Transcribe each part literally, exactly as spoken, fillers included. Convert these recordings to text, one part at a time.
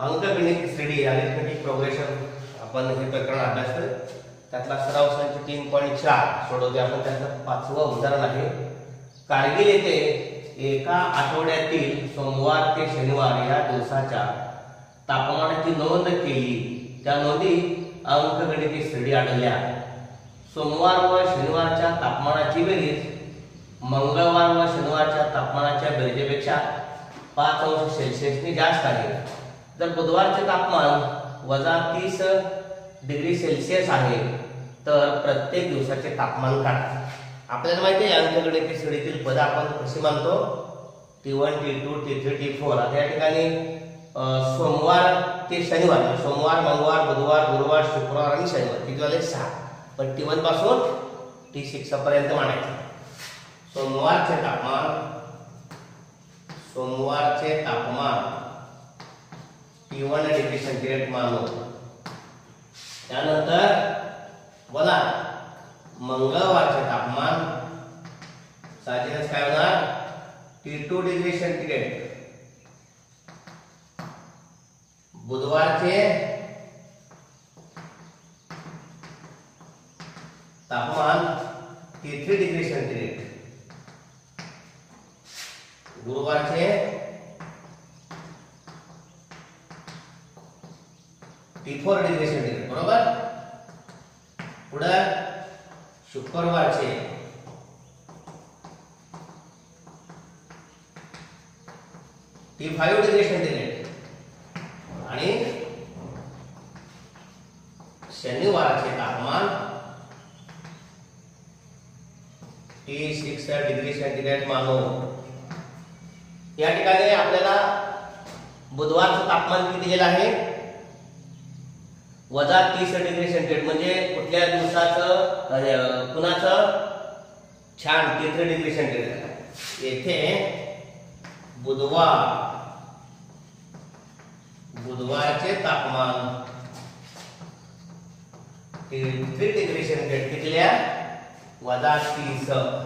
अंकगणित श्रेणी arithmetic progression आपण हे प्रकरण अभ्यासतोय. त्यातला सराव संच तीन पॉईंट चार सोडवते आपण. त्यातलं पाचवं उदाहरण आहे. कारगिल येथे एका आठवड्यातील सोमवार ते शनिवार या दिवसाच्या तापमानाची नोंद केली. त्या नोंदी अंकगणित श्रेणी आढळल्या. सोमवार व शनिवारच्या तापमानाची बेरीज मंगळवार व शनिवारच्या तापमानाच्या बेरजेपेक्षा पाच अंश सेल्सिअसनी जास्त आहे. जर बुधवारचे तापमान वजा तीस डिग्री सेल्सिअस आहे तर प्रत्येक दिवसाचे तापमान काढा. आपल्याला माहिती आहे अंकगणित श्रेणीतील पद आपण कशी मानतो. T one T two T three T four. आता या ठिकाणी सोमवार ते शनिवार, सोमवार मंगळवार बुधवार गुरुवार शुक्रवार आणि शनिवार किती झाले सहा. पण टी वन पासून टी सिक्स पर्यंत मानायचं. सोमवारचे तापमान सोमवारचे तापमान टी वन डिग्री सेंटीग्रेड मानू. त्यानंतर बोला मंगळवारचे तापमान साहजिकच काय होणार टी टू डिग्री सेंटीग्रेड. बुधवारचे तापमान टी थ्री डिग्री सेंटीग्रेड. गुरुवारचे टी फोर डिग्री सेंटीग्रेड. बरोबर. पुढे शुक्रवारचे टी फाइव डिग्री सेंटीग्रेड आणि शनिवारचे तापमान टी सिक्स डिग्री सेंटीग्रेड मानू. या ठिकाणी आपल्याला बुधवारचं तापमान किती दिलेलं आहे वजा तीस डिग्री सेंटीग्रेड. म्हणजे कुठल्या दिवसाचं कुणाचं छान तीस डिग्री सेंटीग्रेड. येथे बुधवार बुधवारचे तापमान तीस डिग्री सेंटीग्रेड कितील्या वजा तीस.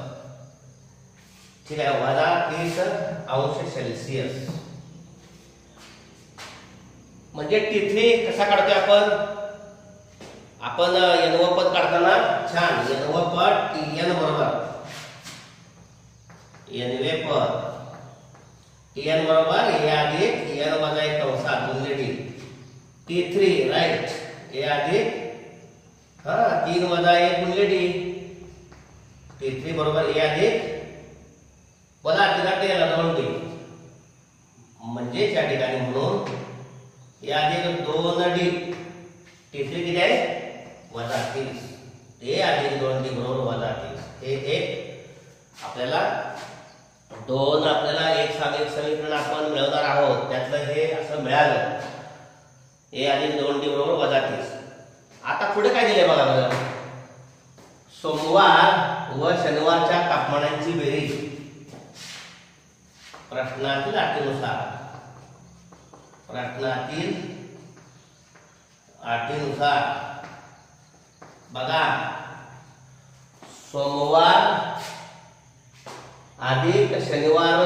ठीक आहे. वजा तीस अंश सेल्सिअस. म्हणजे तिथे कसा काढतोय आपण आपण एनव पद काढताना छान एनव पद टी एन बरोबर एनवे पद एन बरोबर ए अधिक एन वजा एक कंसात गुणिले T. T three right A अधिक हा तीन वजा एक गुणिले टी. टी थ्री बरोबर ए अधिक बोला तिला टेला दोन टी. म्हणजे त्या ठिकाणी म्हणून ए अधिक दोन डी टी थ्री किती आहे वजा तीस. ए अधिक दोन डी बरोबर वजा तीस. हे एक आपल्याला दोन आपल्याला एक सामीक समीकरण आपण मिळवणार आहोत. त्यातलं हे असं मिळालं ए अधिक दोन डी बरोबर वजा तीस. आता पुढे काय दिले बघा बघा. सोमवार व शनिवारच्या तापमानांची बेरीज प्रश्नातील अटीनुसार प्रश्नातील अटीनुसार बघा. सोमवार अधिक शनिवार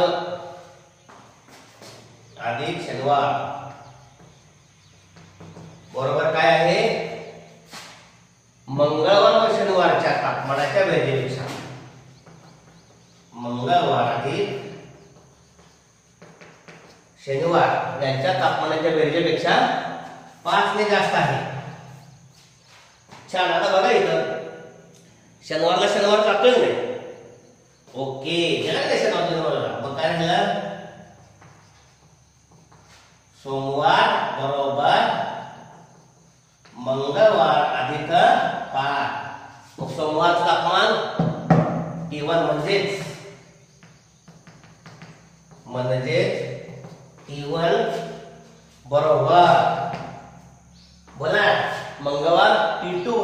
अधिक शनिवार बरोबर काय आहे मंगळवार व शनिवारच्या तापमानाच्या बेरजेपेक्षा. मंगळवार अधिक शनिवार यांच्या तापमानाच्या बेरजेपेक्षा पाच ने जास्त आहे. छान. आता बघा इथं शनिवारला शनिवार जातोय नाही. ओके गेला का शनिवार शनिवारला. मग काय झालं सोमवार बरोबर मंगळवार अधिक पाच. मग सोमवारचं तापमान टी वन म्हणजेच म्हणजेच टी वन बरोबर बोला मंगळवार टी टू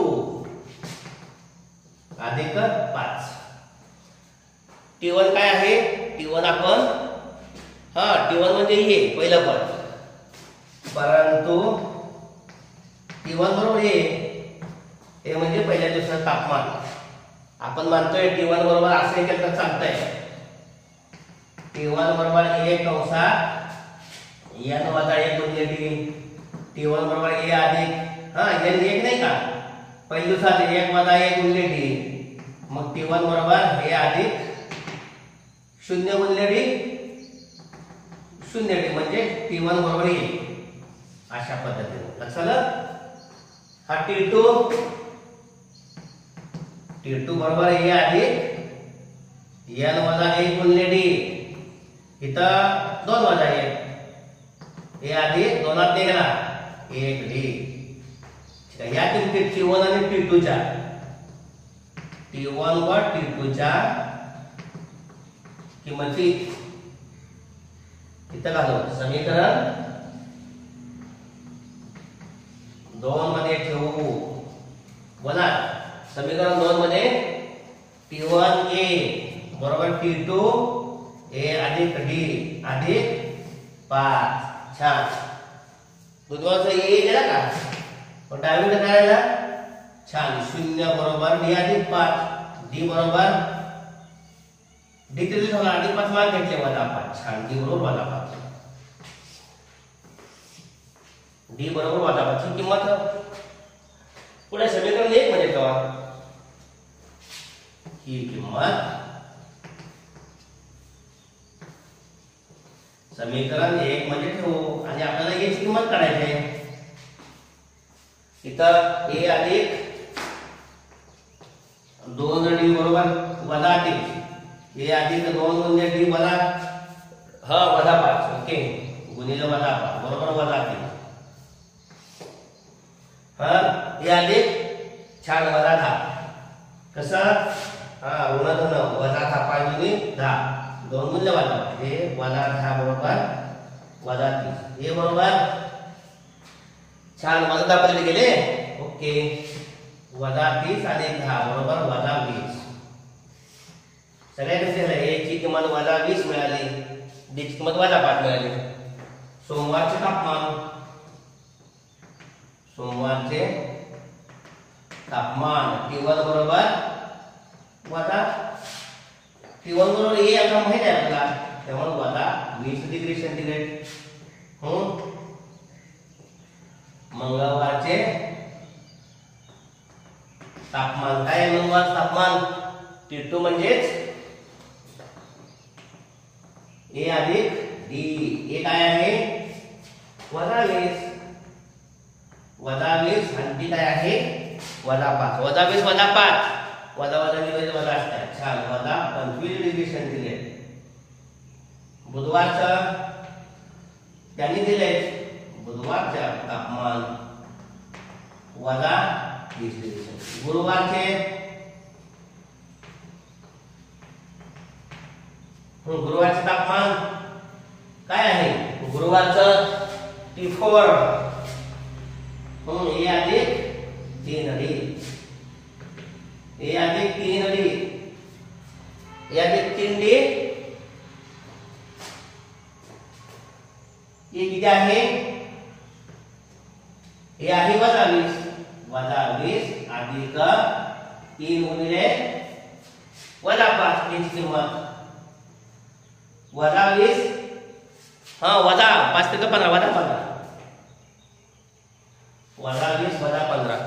अधिक पाच. टी वन काय आहे टी वन आपण हा टी वन म्हणजे हे पहिलं पद. परंतु टी वन बरोबर हे हे म्हणजे पहिल्या दिवसाचं तापमान. आपण मानतोय टी वन बरोबर असं केलं तर चालतंय. टी वन बरोबर एक कंसात एन वजा एक गुणिले टी, टी वन बरोबर ए अधिक हा एन एक नाही का पहिली साथ एक वजा एक गुणिले टी, मग टी वन बरोबर ए अधिक शून्य गुणिले टी शून्य टी म्हणजे टी वन बरोबर ए अशा पद्धतीने लक्षात आलं. हा टी टू टी टू बरोबर ए अधिक एन वजा एक गुणिले डी, इथं दोन वजा एक ए अधिक दोनात निघाला एक डी. या किमती टी वन आणि टी टू च्या टी वन व टी टू च्या किंमती इथं घालू. समीकरण दोन मध्ये ठेवू. बोला समीकरण दोन मध्ये टी वन ए बरोबर टी टू ए अधिक डी अधिक पाच. छान. बुधवारचा ए गेला का पण डावीकडे काय आला छान शून्य बरोबर डी अधिक पाच, डी बरोबर डी किती झाला अधिक पाच मान घेतले वजा पाच. छान डी बरोबर वजा पाच, डी बरोबर वजा पाच ची किंमत पुढे समीकरण एक मध्ये ठेवा. ही किंमत समीकरण एक मध्ये ठेवू आणि आपल्याला याची किंमत काढायची आहे. इथं ए अधिक दोन डी बरोबर वजा तीन, ए अधिक दोन गुणिले डी वजा हा वजा पाच. ओके गुणिले वजा पाच बरोबर वजा तीन. हा ए अधिक छान वजा दहा कसं हा ऋण धन वजा दहा पाच गुणी दहा दोन गुणिले वजा हे वजा दहा बरोबर वजा तीस. ए बरोबर छान वजा दहा पर्यंत गेले. ओके वजा तीस आणि दहा बरोबर वजा वीस. सगळ्यात झालं ए ची किंमत वजा वीस मिळाली, डी ची किंमत वजा पाच मिळाली. सोमवारचे तापमान सोमवारचे तापमान टी वन बरोबर वजा टी वन बरोबर ए आता माहित आहे आपल्याला त्यामुळे वजा वीस डिग्री सेंटीग्रेड. हम्म मंगळवारचे तापमान काय आहे मंगळवार तापमान टी टू म्हणजेच ए अधिक डी. ए काय आहे वजा वीस वजा वीस आणि डी काय आहे वजा पाच. वजा वीस वजा पाच वजा वजा वीस वजा असतात. छान वजा पंचवीस डिग्री सेंटीग्रेड. बुधवारचं त्यांनी दिले बुधवारच्या तापमान वजा वीस डिग्री सेंटीग्रेड. गुरुवारचे गुरुवारचे तापमान काय आहे गुरुवारचं टी फोर ए अधिक तीन डी ए अधिक तीन डी ए अधिक तीन डी ये किती आहे हे आहे वजा वीस वजा वीस अधिक तीन गुणिले वजा पाच याची किंमत वजा वीस हा वजा पाच ते पंधरा वजा पंधरा वजा वीस वजा पंधरा.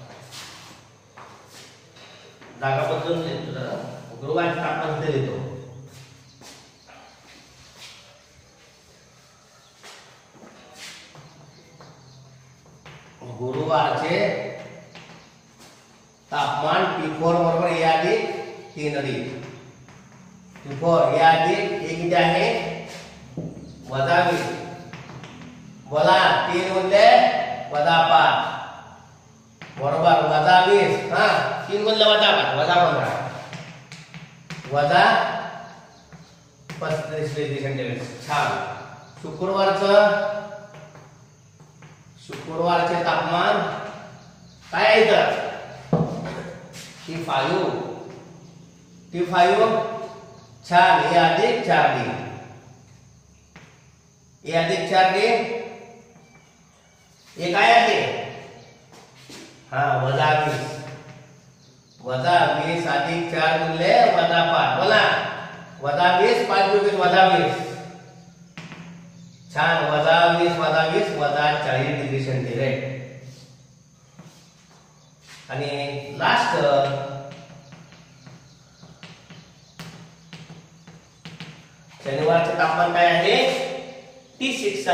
जागा बदलून देतो जरा गुरुवारचे तापमान इथे देतो. गुरुवारचे तापमान टी फोर बरोबर ए अधिक तीन डी. टी फोर ए अधिक ए किती आहे वजा वीस बोला तीन गुणिले वजा पाच बरोबर वजा वीस हा तीन गुणिले वजा पाच वजा पंधरा वजा पस्तीस डिग्री सेंटीग्रेड. छान. शुक्रवारचं शुक्रवारचे तापमान काय आहे इथं टी फाईव्ह टी फाईव्ह छान ए अधिक चार डी ए अधिक चार डी ये काय आहे हा वजा वीस वजा वीस अधिक चार गुणिले वजा पाच बोला वजा वीस पाच गुणिले वजा वीस. छान. वजा वीस वजा वीस वजा चाळीस डिग्री सेंटीग्रेड. आणि लास्ट शनिवारचे तापमान काय आहे? टी सिक्स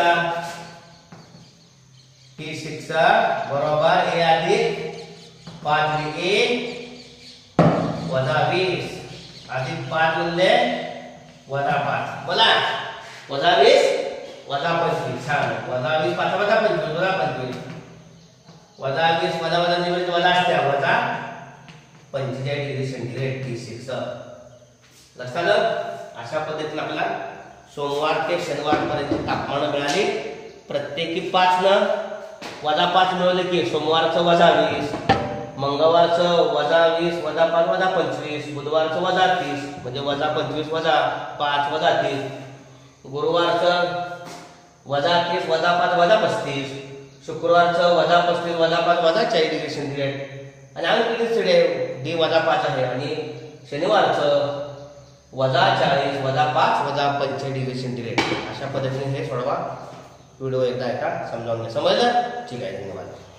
टी सिक्स बरोबर ए अधिक पाच ए वजा वीस अधिक पाच गुणिले वजा पाच. बोला वजा वीस वजा पंचवीस. छान. वजा वीस पाच वजा पंचवीस वजा पंचवीस वजा वीस वजा वजा निवृत्त वजा असते वजा पंचेचाळीस डिग्री सेंटीग्रेड टी सिक्स. लक्षात आलं? अशा पद्धतीने आपल्याला सोमवार ते शनिवार पर्यंत तापमान मिळाली. प्रत्येकी पाच न वजा पाच मिळवले की सोमवारचं वजा वीस, मंगळवारचं वजा वीस वजा पाच वजा पंचवीस, बुधवारचं वजा तीस म्हणजे वजा पंचवीस वजा पाच वजा तीस, गुरुवारचं वजा तीस वजा पाच वजा पस्तीस, शुक्रवारचं वजा पस्तीस वजा पाच वजा चाळीस डिग्री सेंटीग्रेड आणि अंक डी वजा पाच आहे. आणि शनिवारचं वजा चाळीस वजा पाच वजा पंचेचाळीस डिग्री सेंटीग्रेड. अशा पद्धतीने हे सोडवा. व्हिडिओ एकदा ऐका, समजावून घ्या. समजलं? ठीक आहे. धन्यवाद.